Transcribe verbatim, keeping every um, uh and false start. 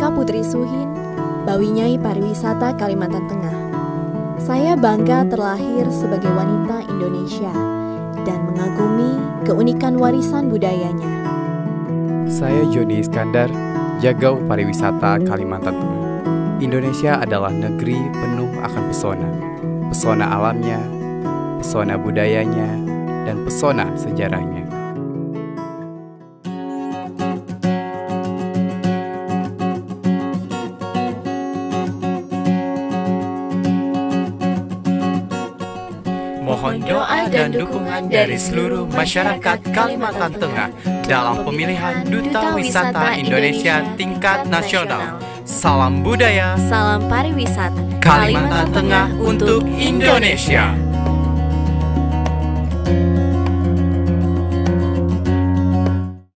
Eka Putri Suhin, Bawinyai Pariwisata Kalimantan Tengah. Saya bangga terlahir sebagai wanita Indonesia dan mengagumi keunikan warisan budayanya. Saya Joni Iskandar, Jagau Pariwisata Kalimantan Tengah. Indonesia adalah negeri penuh akan pesona. Pesona alamnya, pesona budayanya, dan pesona sejarahnya. Mohon doa dan dukungan dari seluruh masyarakat Kalimantan Tengah dalam pemilihan Duta Wisata Indonesia tingkat nasional. Salam budaya, salam pariwisata Kalimantan Tengah untuk Indonesia.